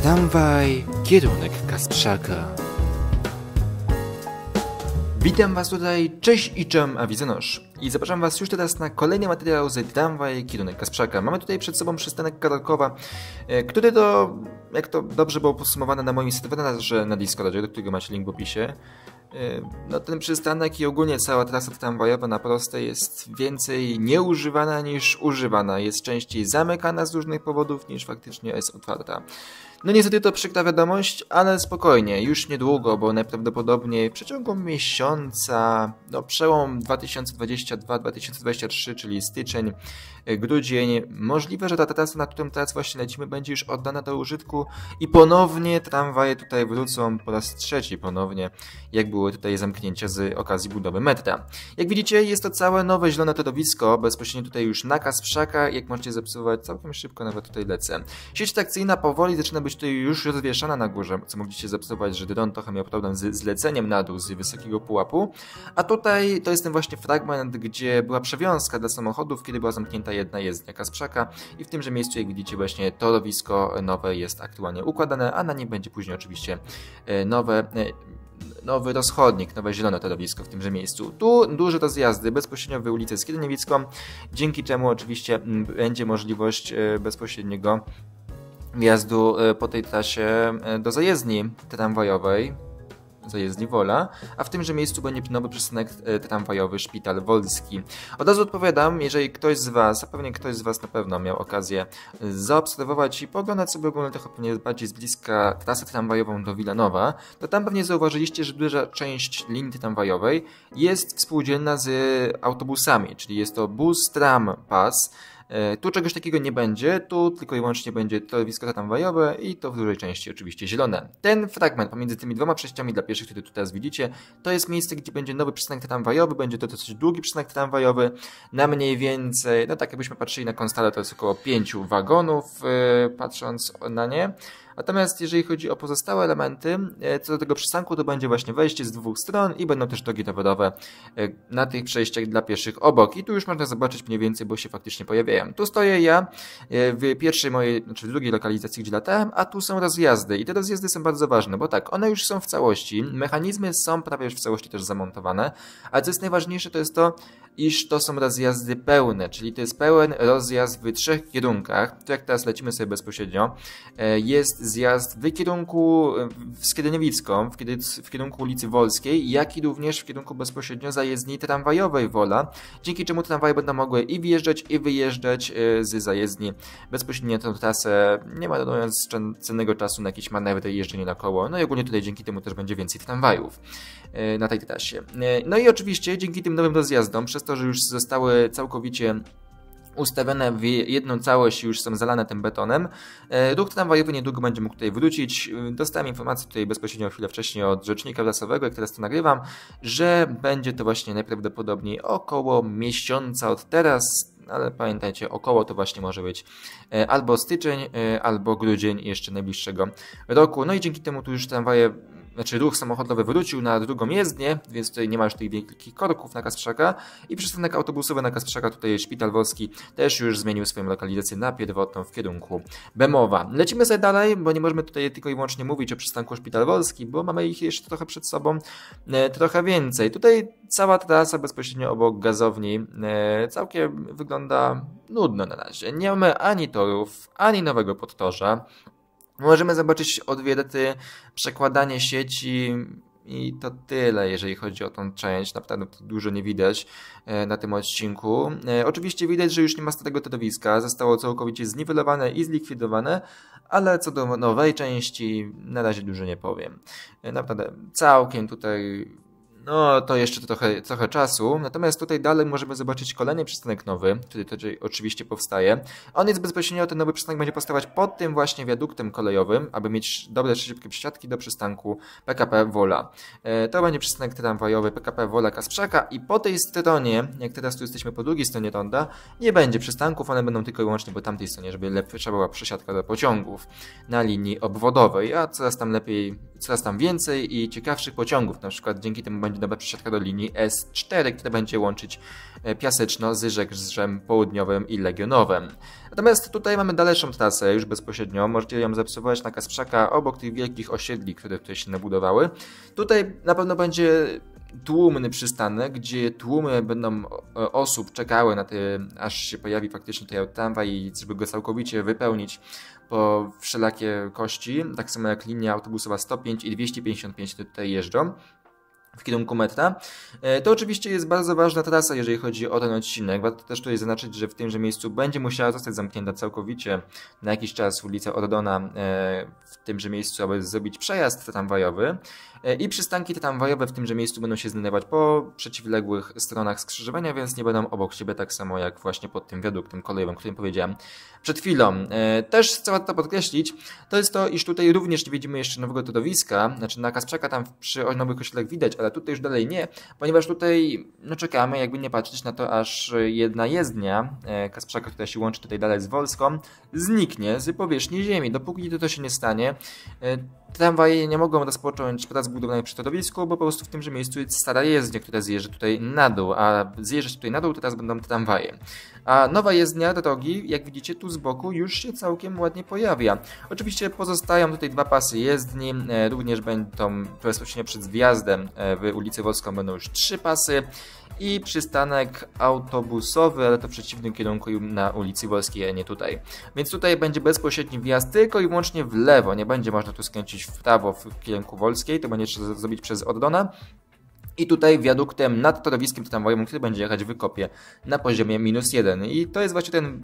Tramwaj, kierunek Kasprzaka. Witam Was tutaj, cześć i czem Awizonosz. I zapraszam Was już teraz na kolejny materiał z Tramwaj, kierunek Kasprzaka. Mamy tutaj przed sobą przystanek Karolkowa, który to, jak to dobrze było podsumowane na moim serwerze na Discordzie, do którego macie link w opisie. No, ten przystanek i ogólnie cała trasa tramwajowa na prostej jest więcej nieużywana niż używana. Jest częściej zamykana z różnych powodów niż faktycznie jest otwarta. No niestety to przykra wiadomość, ale spokojnie, już niedługo, bo najprawdopodobniej w przeciągu miesiąca, no przełom 2022-2023, czyli styczeń, grudzień, możliwe, że ta trasa, na którą teraz właśnie lecimy, będzie już oddana do użytku i ponownie tramwaje tutaj wrócą po raz trzeci ponownie, jak były tutaj zamknięcia z okazji budowy metra. Jak widzicie, jest to całe nowe zielone torowisko, bezpośrednio tutaj już na Kasprzaka, jak możecie zaobserwować, całkiem szybko nawet tutaj lecę. Sieć trakcyjna powoli zaczyna być tutaj już rozwieszana na górze, co mogliście zaobserwować, że dron trochę miał problem z zleceniem na dół z wysokiego pułapu, a tutaj to jest ten właśnie fragment, gdzie była przewiązka dla samochodów, kiedy była zamknięta jedna jezdnia Kasprzaka i w tymże miejscu, jak widzicie, właśnie torowisko nowe jest aktualnie układane, a na nim będzie później oczywiście nowy rozchodnik, nowe zielone torowisko w tymże miejscu. Tu duże rozjazdy bezpośrednio w ulicę Skierniewicką, dzięki czemu oczywiście będzie możliwość bezpośredniego wjazdu po tej trasie do zajezdni tramwajowej, zajezdni Wola, a w tymże miejscu będzie nowy przystanek tramwajowy Szpital Wolski. Od razu odpowiadam, jeżeli ktoś z Was, a pewnie ktoś z Was na pewno miał okazję zaobserwować i poglądać sobie ogólnie trochę pewnie bardziej z bliska trasę tramwajową do Wilanowa, to tam pewnie zauważyliście, że duża część linii tramwajowej jest współdzielna z autobusami, czyli jest to bus, tram, pas. Tu czegoś takiego nie będzie, tu tylko i wyłącznie będzie torowisko tramwajowe i to w dużej części oczywiście zielone. Ten fragment pomiędzy tymi dwoma przejściami dla pieszych, które tu teraz widzicie, to jest miejsce, gdzie będzie nowy przystanek tramwajowy, będzie to dosyć długi przystanek tramwajowy, na mniej więcej, no tak jakbyśmy patrzyli na Konstalę, to jest około 5 wagonów, patrząc na nie. Natomiast jeżeli chodzi o pozostałe elementy, co do tego przystanku, to będzie właśnie wejście z dwóch stron i będą też drogi rowerowe na tych przejściach dla pieszych obok. I tu już można zobaczyć mniej więcej, bo się faktycznie pojawiają. Tu stoję ja w pierwszej mojej, znaczy w drugiej lokalizacji, gdzie latałem, a tu są rozjazdy. I te rozjazdy są bardzo ważne, bo tak, one już są w całości, mechanizmy są prawie już w całości też zamontowane, ale co jest najważniejsze, to jest to, iż to są rozjazdy pełne, czyli to jest pełen rozjazd w 3 kierunkach. Tu jak teraz lecimy sobie bezpośrednio, jest zjazd w kierunku Skierniewicką, w kierunku ulicy Wolskiej, jak i również w kierunku bezpośrednio zajezdni tramwajowej Wola, dzięki czemu tramwaje będą mogły i wjeżdżać, i wyjeżdżać z zajezdni bezpośrednio tę trasę, nie marnując cennego czasu na jakieś manewry i jeżdżenie na koło. No i ogólnie tutaj dzięki temu też będzie więcej tramwajów na tej trasie. No i oczywiście dzięki tym nowym rozjazdom, przez to, że już zostały całkowicie ustawione w jedną całość i już są zalane tym betonem, ruch tramwajowy niedługo będzie mógł tutaj wrócić. Dostałem informację tutaj bezpośrednio chwilę wcześniej od rzecznika prasowego, jak teraz to nagrywam, że będzie to właśnie najprawdopodobniej około miesiąca od teraz, ale pamiętajcie, około to właśnie może być albo styczeń, albo grudzień jeszcze najbliższego roku. No i dzięki temu tu już tramwaje, znaczy ruch samochodowy wrócił na drugą jezdnię, więc tutaj nie ma już tych wielkich korków na Kasprzaka i przystanek autobusowy na Kasprzaka, tutaj Szpital Wolski, też już zmienił swoją lokalizację na pierwotną w kierunku Bemowa. Lecimy sobie dalej, bo nie możemy tutaj tylko i wyłącznie mówić o przystanku Szpital Wolski, bo mamy ich jeszcze trochę przed sobą, trochę więcej. Tutaj cała trasa bezpośrednio obok gazowni całkiem wygląda nudno na razie. Nie mamy ani torów, ani nowego podtorza. Możemy zobaczyć odwierty, przekładanie sieci i to tyle, jeżeli chodzi o tą część. Naprawdę dużo nie widać na tym odcinku. Oczywiście widać, że już nie ma starego torowiska, zostało całkowicie zniwelowane i zlikwidowane, ale co do nowej części na razie dużo nie powiem. Naprawdę całkiem tutaj... No, to jeszcze trochę czasu. Natomiast tutaj dalej możemy zobaczyć kolejny przystanek nowy, który tutaj oczywiście powstaje. On jest bezpośrednio, ten nowy przystanek będzie powstawać pod tym właśnie wiaduktem kolejowym, aby mieć dobre, szybkie przesiadki do przystanku PKP Wola. To będzie przystanek tramwajowy PKP Wola Kasprzaka i po tej stronie, jak teraz tu jesteśmy po drugiej stronie ronda, nie będzie przystanków, one będą tylko i wyłącznie po tamtej stronie, żeby lepsza była przesiadka do pociągów na linii obwodowej, a coraz tam lepiej, coraz tam więcej i ciekawszych pociągów, na przykład dzięki temu będzie będzie nowa przesiadka do linii S4, która będzie łączyć Piaseczno z Żegrzem Południowym i Legionowem. Natomiast tutaj mamy dalszą trasę już bezpośrednio, możecie ją zaobserwować na Kasprzaka obok tych wielkich osiedli, które tutaj się nabudowały. Tutaj na pewno będzie tłumny przystanek, gdzie tłumy będą osób czekały na to, aż się pojawi faktycznie tutaj tramwaj i żeby go całkowicie wypełnić po wszelakie kości, tak samo jak linia autobusowa 105 i 255 tutaj jeżdżą w kierunku metra. To oczywiście jest bardzo ważna trasa, jeżeli chodzi o ten odcinek. Warto też tutaj zaznaczyć, że w tymże miejscu będzie musiała zostać zamknięta całkowicie na jakiś czas ulica Ordona w tymże miejscu, aby zrobić przejazd tramwajowy. I przystanki tramwajowe w tymże miejscu będą się znajdować po przeciwległych stronach skrzyżowania, więc nie będą obok siebie, tak samo jak właśnie pod tym wiaduktem kolejowym, o którym powiedziałem przed chwilą. Też chcę to podkreślić, to jest to, iż tutaj również nie widzimy jeszcze nowego torowiska, znaczy na Kasprzaka tam przy nowych osiedlach widać, ale tutaj już dalej nie, ponieważ tutaj czekamy, jakby nie patrzeć na to, aż jedna jezdnia Kasprzaka, która się łączy tutaj dalej z Wolską, zniknie z powierzchni ziemi. Dopóki to się nie stanie, tramwaje nie mogą rozpocząć prac budowlanych przy torowisku, bo po prostu w tymże miejscu jest stara jezdnia, która zjeżdża tutaj na dół, a zjeżdżać tutaj na dół teraz będą tramwaje. A nowa jezdnia drogi, jak widzicie tu z boku, już się całkiem ładnie pojawia. Oczywiście pozostają tutaj dwa pasy jezdni, również będą bezpośrednio przed wjazdem w ulicę Wolską będą już 3 pasy i przystanek autobusowy, ale to w przeciwnym kierunku na ulicy Wolskiej, a nie tutaj. Więc tutaj będzie bezpośredni wjazd tylko i wyłącznie w lewo, nie będzie można tu skręcić w prawo w kierunku Wolskiej, to będzie trzeba zrobić przez Ordona. I tutaj wiaduktem nad torowiskiem tramwajowym, który będzie jechać w wykopie na poziomie -1. I to jest właśnie ten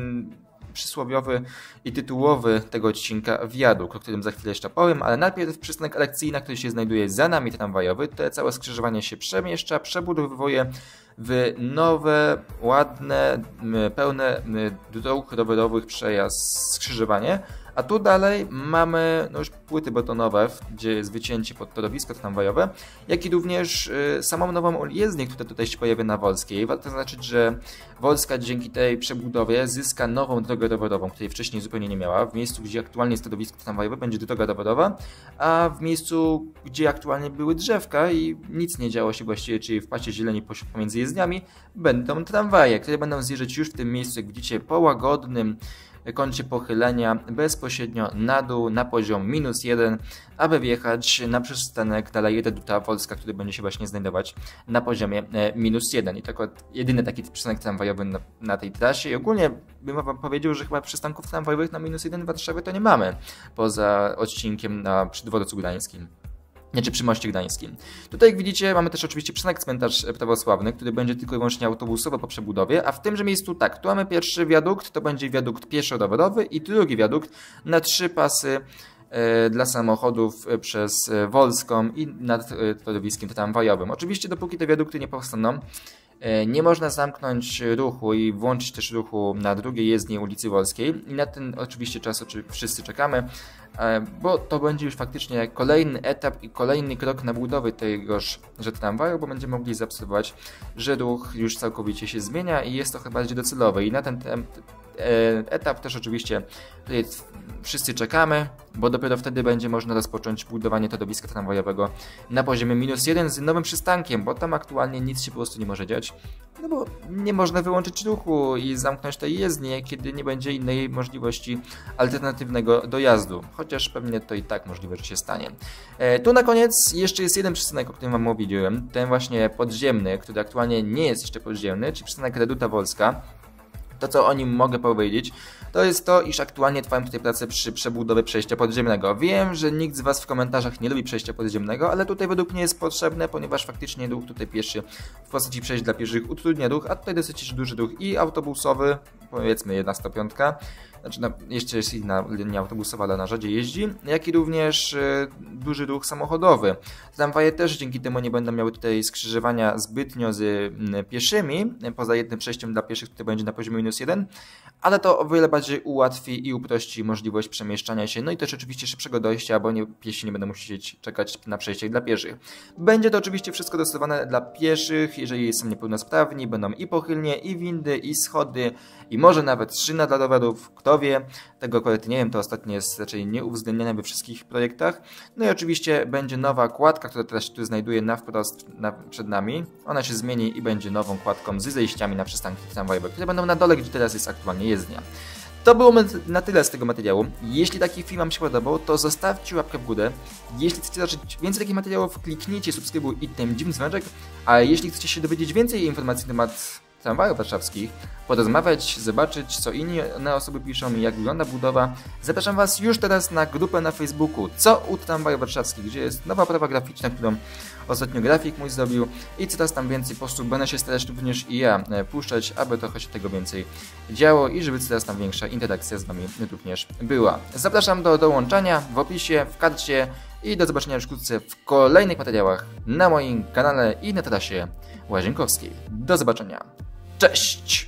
przysłowiowy i tytułowy tego odcinka wiadukt, o którym za chwilę jeszcze powiem, ale najpierw przystanek elekcyjny, który się znajduje za nami tramwajowy. To całe skrzyżowanie się przemieszcza, przebudowuje w nowe, ładne, pełne dróg rowerowych przejazd skrzyżowanie. A tu dalej mamy już płyty betonowe, gdzie jest wycięcie pod torowisko tramwajowe, jak i również samą nową jezdnię, która tutaj się pojawia na Wolskiej. Warto zaznaczyć, że Wolska dzięki tej przebudowie zyska nową drogę rowerową, której wcześniej zupełnie nie miała. W miejscu, gdzie aktualnie jest torowisko tramwajowe, będzie droga rowerowa, a w miejscu, gdzie aktualnie były drzewka i nic nie działo się właściwie, czyli w pasie zieleni pomiędzy jezdniami, będą tramwaje, które będą zjeżdżać już w tym miejscu, jak widzicie, po łagodnym kącie pochylenia bezpośrednio na dół na poziom -1, aby wjechać na przystanek dalej Reduta Wolska, który będzie się właśnie znajdować na poziomie -1. I to jedyny taki przystanek tramwajowy na tej trasie. I ogólnie bym wam powiedział, że chyba przystanków tramwajowych na -1 w Warszawie to nie mamy, poza odcinkiem przy dworcu gdańskim. Czy przy moście gdańskim. Tutaj jak widzicie mamy też oczywiście przystanek cmentarz prawosławny, który będzie tylko i wyłącznie autobusowy po przebudowie, a w tymże miejscu tak, tu mamy pierwszy wiadukt, to będzie wiadukt pieszo-rowerowy i drugi wiadukt na 3 pasy dla samochodów przez Wolską i nad torowiskiem tramwajowym. Oczywiście dopóki te wiadukty nie powstaną, nie można zamknąć ruchu i włączyć też ruchu na drugiej jezdni ulicy Wolskiej i na ten oczywiście czas wszyscy czekamy, bo to będzie już faktycznie kolejny etap i kolejny krok na budowę tegoż tramwaju, bo będziemy mogli zaobserwować, że ruch już całkowicie się zmienia i jest trochę bardziej docelowy i na ten etap też oczywiście tutaj wszyscy czekamy, bo dopiero wtedy będzie można rozpocząć budowanie torowiska tramwajowego na poziomie -1 z nowym przystankiem, bo tam aktualnie nic się po prostu nie może dziać, no bo nie można wyłączyć ruchu i zamknąć tej jezdni, kiedy nie będzie innej możliwości alternatywnego dojazdu, chociaż pewnie to i tak możliwe, że się stanie. Tu na koniec jeszcze jest jeden przystanek, o którym wam mówiłem, ten właśnie podziemny, który aktualnie nie jest jeszcze podziemny, czyli przystanek Reduta Wolska. To, co o nim mogę powiedzieć, to jest to, iż aktualnie trwają tutaj prace przy przebudowie przejścia podziemnego. Wiem, że nikt z was w komentarzach nie lubi przejścia podziemnego, ale tutaj według mnie jest potrzebne, ponieważ faktycznie ruch tutaj pieszy w postaci przejść dla pieszych utrudnia ruch, a tutaj dosyć duży ruch i autobusowy, powiedzmy 105, znaczy jeszcze jest inna linia autobusowa, ale na rzadziej jeździ, jak i również duży ruch samochodowy. Tramwaje też dzięki temu nie będą miały tutaj skrzyżowania zbytnio z pieszymi, poza jednym przejściem dla pieszych, które będzie na poziomie -1, ale to o wiele bardziej ułatwi i uprości możliwość przemieszczania się, no i też oczywiście szybszego dojścia, bo piesi nie będą musieć czekać na przejście dla pieszych. Będzie to oczywiście wszystko dostosowane dla pieszych, jeżeli są niepełnosprawni, będą i pochylnie, i windy, i schody, i może nawet szyna dla rowerów. Kraftowie. Tego akurat nie wiem, to ostatnio jest raczej nieuwzględnione we wszystkich projektach. No i oczywiście będzie nowa kładka, która teraz się tu znajduje na wprost przed nami. Ona się zmieni i będzie nową kładką z zejściami na przystanki tramwajowe, które będą na dole, gdzie teraz jest aktualnie jezdnia. To było na tyle z tego materiału. Jeśli taki film Wam się podobał, to zostawcie łapkę w górę. Jeśli chcecie zobaczyć więcej takich materiałów, kliknijcie subskrybuj i ten dziwny dzwoneczek. A jeśli chcecie się dowiedzieć więcej informacji na temat tramwajów warszawskich, porozmawiać, zobaczyć co inne osoby piszą i jak wygląda budowa, zapraszam Was już teraz na grupę na Facebooku Co u tramwajów warszawskich, gdzie jest nowa oprawa graficzna, którą ostatnio grafik mój zrobił i coraz tam więcej postów będę się starać również i ja puszczać, aby trochę się tego więcej działo i żeby coraz tam większa interakcja z Wami również była. Zapraszam do dołączania w opisie, w karcie i do zobaczenia już wkrótce w kolejnych materiałach na moim kanale i na trasie łazienkowskiej. Do zobaczenia. Cześć!